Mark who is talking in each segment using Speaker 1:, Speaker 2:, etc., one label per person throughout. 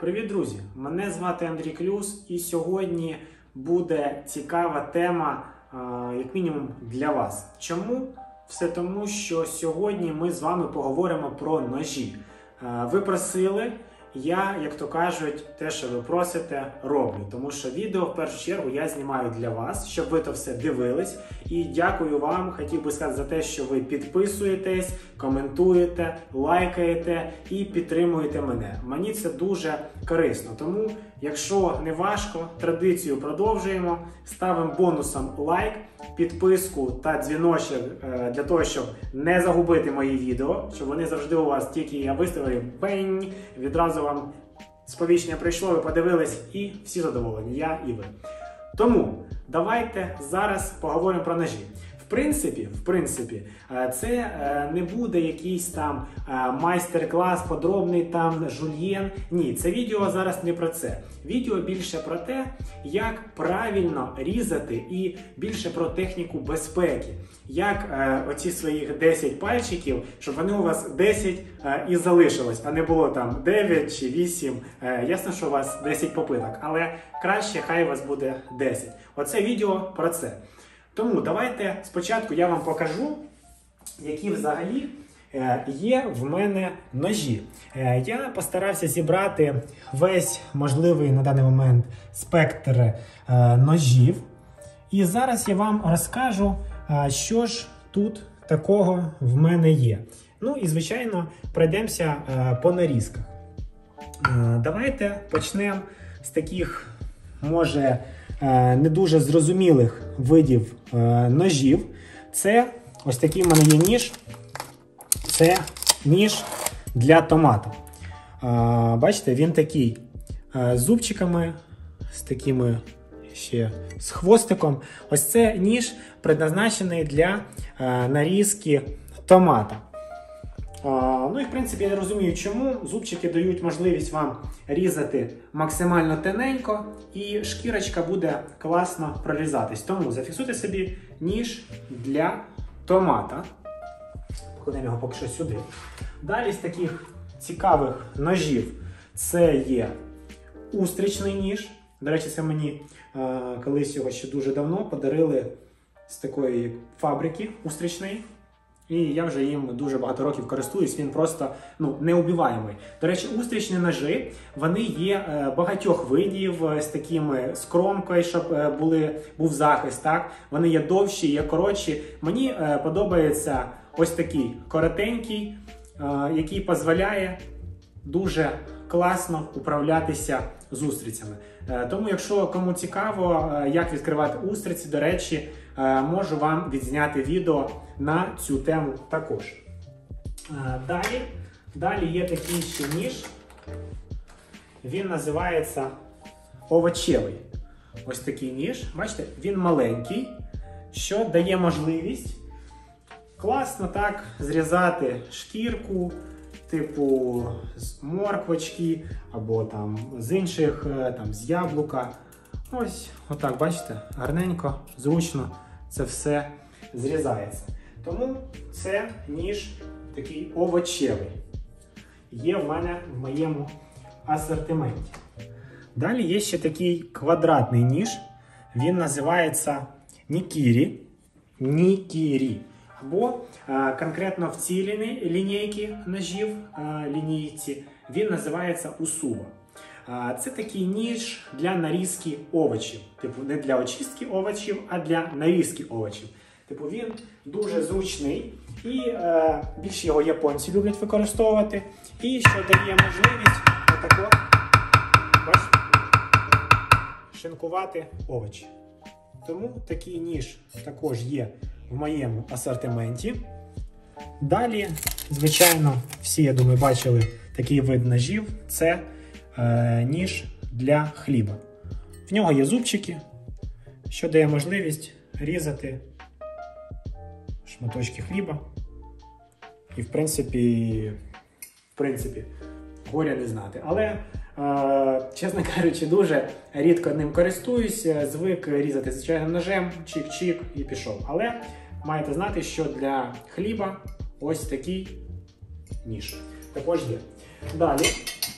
Speaker 1: Привіт, друзі! Мене звати Андрій Клюс, і сьогодні буде цікава тема, як мінімум, для вас. Чому? Все тому, що сьогодні ми з вами поговоримо про ножі. Ви просили, я, як то кажуть, те, що ви просите, роблю. Тому що відео, в першу чергу, я знімаю для вас, щоб ви то все дивились. І дякую вам, хотів би сказати, за те, що ви підписуєтесь, коментуєте, лайкаєте і підтримуєте мене. Мені це дуже корисно. Тому, якщо не важко, традицію продовжуємо. Ставимо бонусом лайк, підписку та дзвіночок для того, щоб не загубити мої відео, щоб вони завжди у вас, тільки я виставив, бень, відразу вам сповіщення прийшло, ви подивились і всі задоволені, я і ви. Тому давайте зараз поговоримо про ножі. В принципі, це не буде якийсь там майстер-клас, подробний там жульєн. Ні, це відео зараз не про це. Відео більше про те, як правильно різати і більше про техніку безпеки. Як оці своїх 10 пальчиків, щоб вони у вас 10 і залишилось, а не було там 9 чи 8. Ясно, що у вас 10 попиток, але краще хай у вас буде 10. Оце відео про це. Тому давайте спочатку я вам покажу, які взагалі є в мене ножі. Я постарався зібрати весь можливий на даний момент спектр ножів. І зараз я вам розкажу, що ж тут такого в мене є. Ну і, звичайно, пройдемося по нарізках. Давайте почнемо з таких, може, не дуже зрозумілих видів ножів. Це ось такий в мене є ніж. Це ніж для томату. Бачите, він такий з зубчиками, з такими ще з хвостиком. Ось це ніж предназначений для нарізки томата. Ну і в принципі я не розумію, чому. Зубчики дають можливість вам різати максимально тоненько і шкірочка буде класно прорізатись. Тому зафіксуйте собі ніж для томата. Покладемо його поки що сюди. Далі з таких цікавих ножів це є устричний ніж. До речі, це мені колись його ще дуже давно подарили з такої фабрики устричної. І я вже їм дуже багато років користуюсь, він просто неубиваємий. До речі, устрічні ножі, вони є багатьох видів з такими з кромкою, щоб був захист. Так? Вони є довші, є коротші. Мені подобається ось такий коротенький, який дозволяє дуже класно управлятися з устрицями. Тому, якщо кому цікаво, як відкривати устриці, до речі, можу вам відзняти відео на цю тему також. Далі є такий ще ніж. Він називається овочевий. Ось такий ніж. Бачите, він маленький, що дає можливість класно так зрізати шкірку, типу з морквочки, або там з інших, там з яблука. Ось, отак, бачите, гарненько, зручно це все зрізається. Тому це ніж такий овочевий. Є в мене в моєму асортименті. Далі є ще такий квадратний ніж. Він називається Нікірі. Або конкретно в цій лінійці ножів, лінійці, він називається Усуба. Це такий ніж для нарізки овочів. Типу не для очистки овочів, а для нарізки овочів. Типу він дуже зручний і більше його японці люблять використовувати. І що дає можливість отако, бачите, шинкувати овочі. Тому такий ніж також є в моєму асортименті. Далі, звичайно, всі, я думаю, бачили такий вид ножів. Це ніж для хліба. В нього є зубчики, що дає можливість різати шматочки хліба. І в принципі, горя не знати. Але, чесно кажучи, дуже рідко ним користуюся. Звик різати звичайним ножем, чик-чик і пішов. Але маєте знати, що для хліба ось такий ніж також є. Далі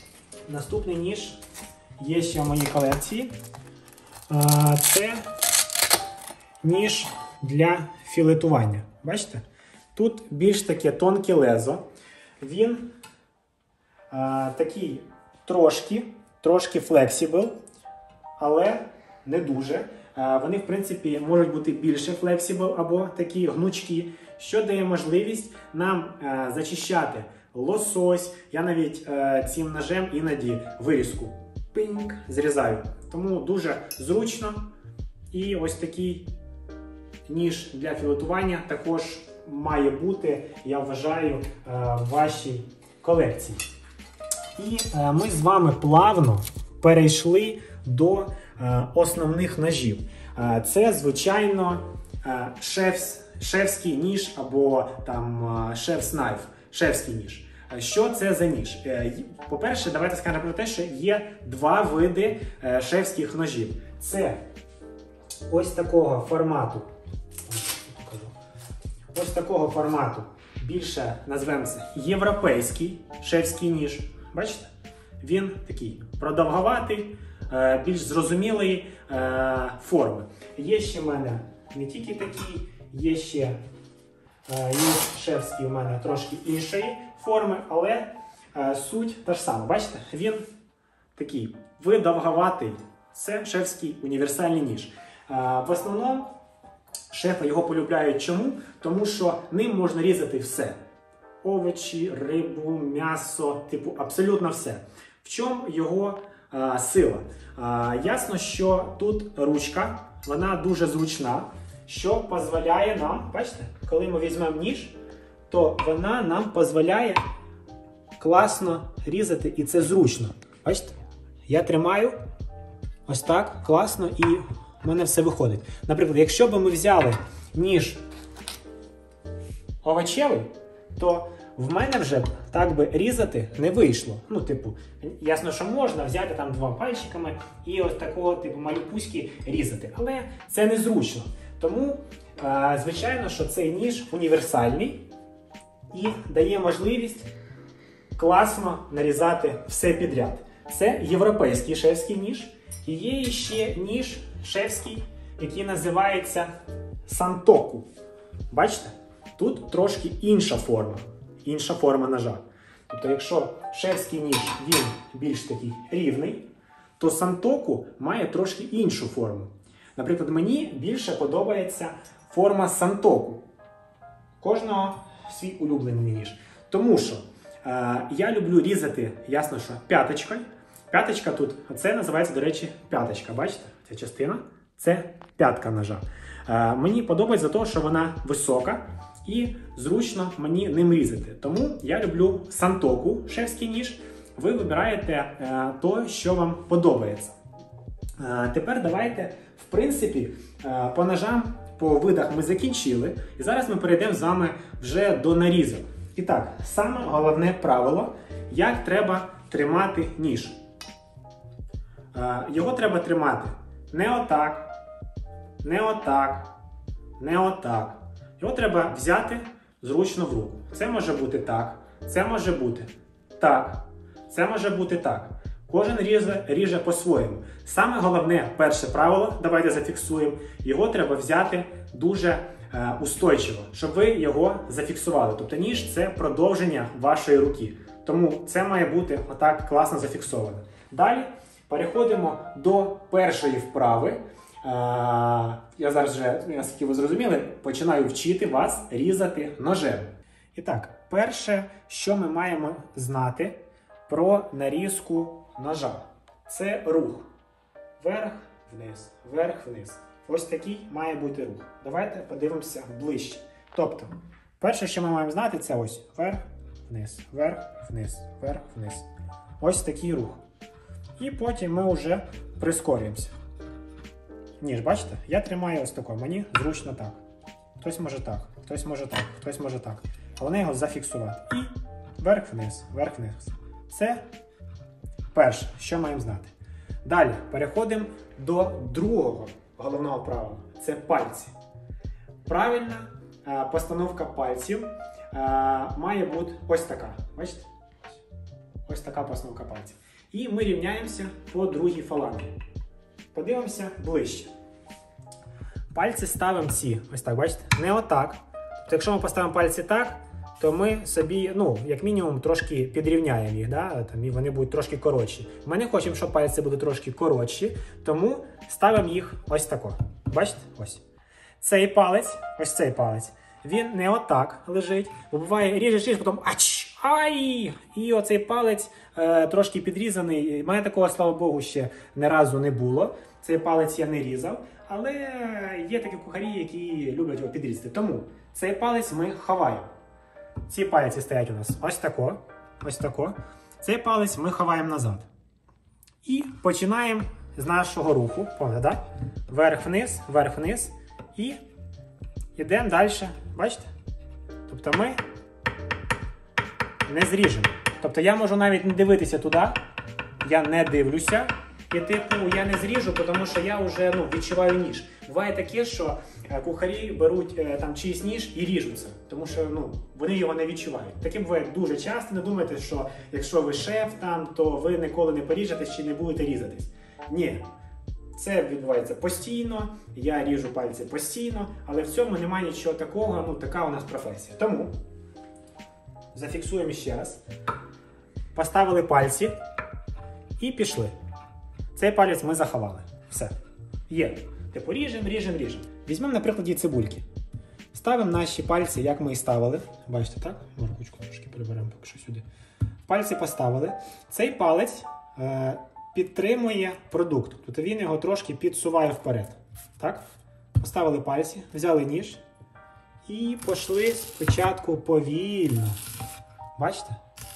Speaker 1: Наступний ніж є ще в моїй колекції. Це ніж для філетування. Бачите? Тут більш таке тонке лезо. Він такий трошки флексібл, але не дуже. Вони, в принципі, можуть бути більше флексібл або такі гнучкі, що дає можливість нам зачищати лосось. Я навіть цим ножем іноді вирізку пиньк зрізаю. Тому дуже зручно. І ось такий ніж для філетування також має бути, я вважаю, в вашій колекції. І ми з вами плавно перейшли до основних ножів. Це, звичайно, шефський ніж або там шеф-найф, шефський ніж. Що це за ніж? По-перше, давайте скажемо про те, що є два види шефських ножів. Це ось такого формату. Ось такого формату. Більше назвемо це європейський шефський ніж. Бачите? Він такий продовговатий, більш зрозумілої форми. Є ще в мене не тільки такі, є ще ніж шефський у мене трошки іншої форми, але суть та ж сама. Бачите? Він такий видовговатий. Це шефський універсальний ніж. В основному шефи його полюбляють чому? Тому що ним можна різати все. Овочі, рибу, м'ясо, типу абсолютно все. В чому його сила? Ясно, що тут ручка, вона дуже зручна, що дозволяє нам, бачите, коли ми візьмемо ніж, то вона нам дозволяє класно різати, і це зручно. Бачите? Я тримаю ось так, класно, і в мене все виходить. Наприклад, якщо б ми взяли ніж овочевий, то в мене вже так би різати не вийшло. Ну, типу, ясно, що можна взяти там двома пальчиками і ось такого типу малюпуськи різати. Але це незручно. Тому, звичайно, що цей ніж універсальний і дає можливість класно нарізати все підряд. Це європейський шефський ніж. І є ще ніж шефський, який називається сантоку. Бачите? Тут трошки інша форма ножа. Тобто, якщо шефський ніж, він більш такий рівний, то сантоку має трошки іншу форму. Наприклад, мені більше подобається форма сантоку. Кожного свій улюблений ніж. Тому що я люблю різати, ясно, що п'яточкою. П'яточка тут, це називається, до речі, п'яточка. Бачите? Ця частина – це п'ятка ножа. Мені подобається за те, що вона висока і зручно мені ним різати. Тому я люблю сантоку, шефський ніж. Ви вибираєте то, що вам подобається. Тепер давайте, в принципі, по ножам, по видах ми закінчили. І зараз ми перейдемо з вами вже до нарізок. І так, саме головне правило, як треба тримати ніж. Його треба тримати не отак, не отак, не отак. Його треба взяти зручно в руку. Це може бути так, це може бути так, це може бути так. Кожен ріже по-своєму. Саме головне, перше правило, давайте зафіксуємо, його треба взяти дуже устойчиво, щоб ви його зафіксували. Тобто ніж – це продовження вашої руки. Тому це має бути отак класно зафіксовано. Далі переходимо до першої вправи. Я зараз вже, наскільки ви зрозуміли, починаю вчити вас різати ножем. І так, перше, що ми маємо знати про нарізку ножа. Це рух. Вверх-вниз, вверх-вниз. Ось такий має бути рух. Давайте подивимося ближче. Тобто, перше, що ми маємо знати, це ось вверх-вниз, вверх-вниз, вверх-вниз. Ось такий рух. І потім ми вже прискорюємося. Ніж, бачите? Я тримаю ось тако, мені зручно так. Хтось може так, хтось може так, хтось може так. Головне його зафіксувати. І вверх-вниз, вверх-вниз. Це перше, що маємо знати. Далі переходимо до другого головного правила. Це пальці. Правильна постановка пальців має бути ось така. Бачите? Ось така постановка пальців. І ми рівняємося по другій фалангі. Подивимося ближче. Пальці ставимо ці, ось так, бачите? Не отак. Тобто, якщо ми поставимо пальці так, то ми собі, як мінімум, трошки підрівняємо їх, да? Там, і вони будуть трошки коротші. Ми не хочемо, щоб пальці були трошки коротші, тому ставимо їх ось тако. Бачите? Ось. Цей палець, ось цей палець, він не отак лежить, бо буває ріжеш, потім ай! І оцей палець трошки підрізаний. У мене такого, слава Богу, ще не разу не було. Цей палець я не різав, але є такі кухарі, які люблять його підрізати. Тому цей палець ми ховаємо. Ці пальці стоять у нас ось тако, ось тако. Цей палець ми ховаємо назад. І починаємо з нашого руху, пам'ятаєте, да? Вверх-вниз, і йдемо далі, бачите? Тобто ми не зріжемо. Тобто я можу навіть не дивитися туди, я не дивлюся, і я не зріжу, тому що я вже відчуваю ніж. Буває таке, що кухарі беруть там чийсь ніж і ріжуться, тому що вони його не відчувають. Таке буває дуже часто. Не думайте, що якщо ви шеф там, то ви ніколи не поріжетесь чи не будете різатись. Ні. Це відбувається постійно, я ріжу пальці постійно, але в цьому немає нічого такого, така у нас професія. Тому зафіксуємо ще раз, поставили пальці і пішли. Цей палець ми заховали. Все. Є. Типу ріжемо. Візьмемо на прикладі цибульки. Ставимо наші пальці, як ми і ставили. Бачите, так? Морквочку трошки переберемо поки що сюди. Пальці поставили. Цей палець підтримує продукт. Тобто він його трошки підсуває вперед. Так? Поставили пальці, взяли ніж і пішли спочатку повільно. Бачите?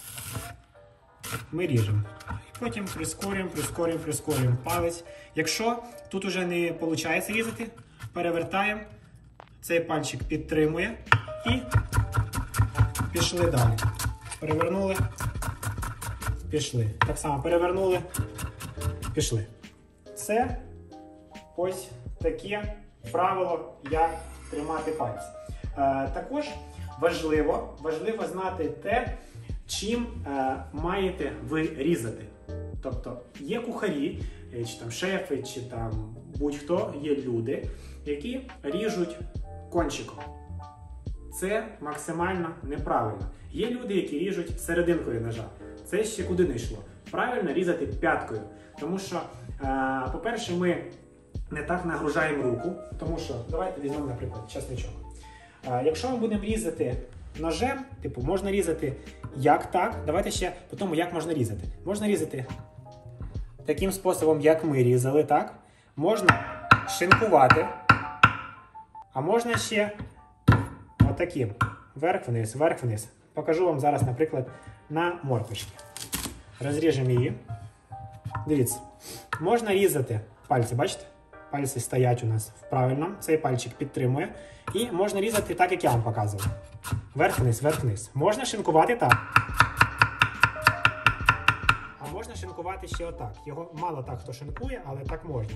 Speaker 1: Ми ріжемо. І потім прискорюємо палець. Якщо тут вже не виходить різати, перевертаємо. Цей пальчик підтримує і пішли далі. Перевернули. Пішли. Так само перевернули, пішли. Це ось таке правило, як тримати пальці. Також важливо знати те, чим маєте ви різати. Тобто є кухарі, чи там шефи, чи там будь-хто, є люди, які ріжуть кончиком. Це максимально неправильно. Є люди, які ріжуть серединкою ножа. Це ще куди не йшло. Правильно різати п'яткою. Тому що, по-перше, ми не так нагружаємо руку. Тому що, давайте візьмемо, наприклад, часничок. Якщо ми будемо різати ножем, можна різати як так. Давайте ще по тому, як можна різати. Можна різати таким способом, як ми різали, так? Можна шинкувати. А можна ще отаким. Вверх-вниз. Покажу вам зараз, наприклад, на морквочці. Розріжемо її. Дивіться. Можна різати пальці, бачите? Пальці стоять у нас правильно. Цей пальчик підтримує. І можна різати так, як я вам показував. Вверх-вниз. Можна шинкувати так. А можна шинкувати ще отак. Його мало так хто шинкує, але так можна.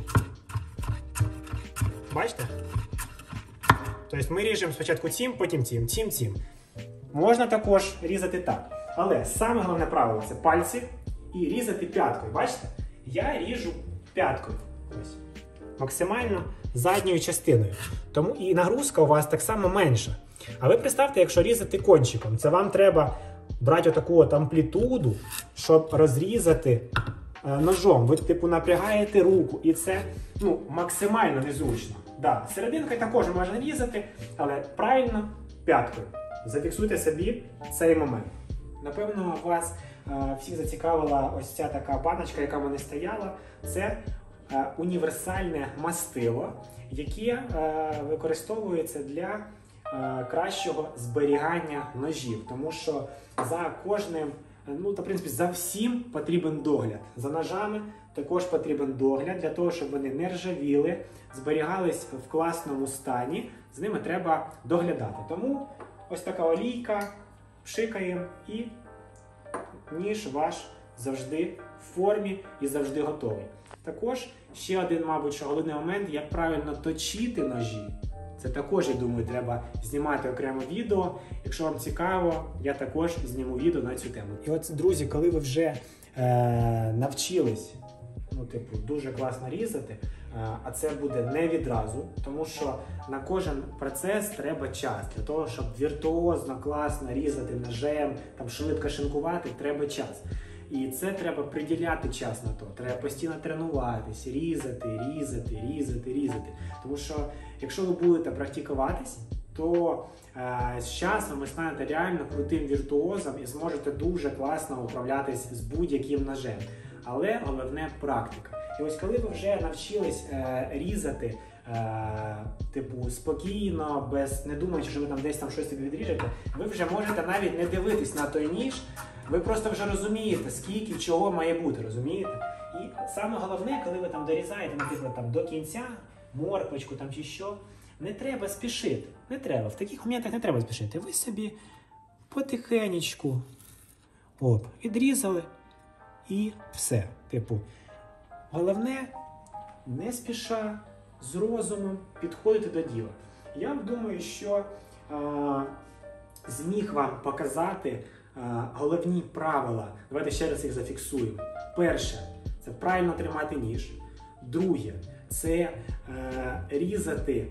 Speaker 1: Бачите? Тобто ми ріжемо спочатку цим, потім цим. Можна також різати так. Але саме головне правило – це пальці і різати п'яткою. Бачите? Я ріжу п'яткою. Ось. Максимально задньою частиною. Тому і нагрузка у вас так само менша. А ви представте, якщо різати кончиком, це вам треба брати отаку амплітуду, щоб розрізати ножом. Ви напрягаєте руку і це максимально незручно. Да, серединкою також можна різати, але правильно п'яткою. Зафіксуйте собі цей момент. Напевно, вас всіх зацікавила ось ця така баночка, яка в мене стояла. Це універсальне мастило, яке використовується для кращого зберігання ножів. Тому що за кожним, в принципі, за всім потрібен догляд. За ножами також потрібен догляд для того, щоб вони не ржавіли, зберігались в класному стані. З ними треба доглядати. Тому ось така олійка, пшикаємо і ніж ваш завжди в формі і завжди готовий. Також ще один, мабуть, головний момент, як правильно точити ножі. Це також, я думаю, треба знімати окремо відео. Якщо вам цікаво, я також зніму відео на цю тему. І от, друзі, коли ви вже навчились дуже класно різати, а це буде не відразу, тому що на кожен процес треба час. Для того, щоб віртуозно, класно різати ножем, швидко шинкувати, треба час. І це треба приділяти час на то. Треба постійно тренуватись, різати. Тому що, якщо ви будете практикуватись, то з часом ви станете реально крутим віртуозом і зможете дуже класно управлятись з будь-яким ножем. Але головне практика. І ось коли ви вже навчились різати спокійно, не думаючи, що ви десь щось собі відріжете, ви вже можете навіть не дивитись на той ніж, ви просто вже розумієте, скільки чого має бути, розумієте? І саме головне, коли ви дорізаєте, наприклад, до кінця морквочку чи що, не треба спішити. Не треба. В таких моментах не треба спішити. Ви собі потихенечку відрізали і все. Головне, не спіша, з розумом підходити до діла. Я думаю, що зміг вам показати головні правила. Давайте ще раз їх зафіксуємо. Перше – це правильно тримати ніж. Друге – це різати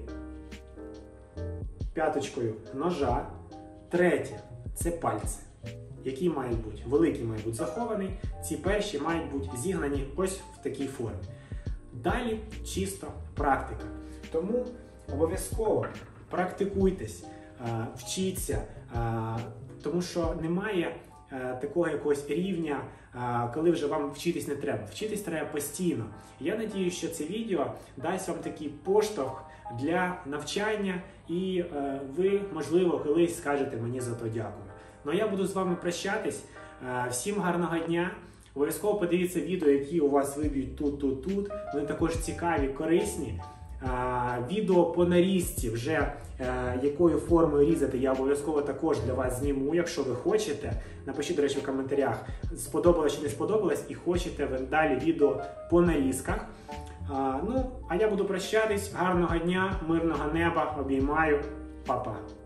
Speaker 1: п'яточкою ножа. Третє – це пальці, які мають бути, великий має бути захований, ці перші мають бути зігнані ось в такій формі. Далі чисто практика. Тому обов'язково практикуйтесь, вчіться, тому що немає такого якогось рівня, коли вже вам вчитись не треба. Вчитись треба постійно. Я сподіваюся, що це відео дасть вам такий поштовх для навчання і ви, можливо, колись скажете мені за то дякую. Ну, я буду з вами прощатись. Всім гарного дня. Обов'язково подивіться відео, які у вас виб'ють тут. Вони також цікаві, корисні. Відео по нарізці, вже якою формою різати, я обов'язково також для вас зніму, якщо ви хочете. Напишіть, до речі, в коментарях, сподобалось чи не сподобалось, і хочете ви далі відео по нарізках. А я буду прощатись. Гарного дня, мирного неба, обіймаю, па-па.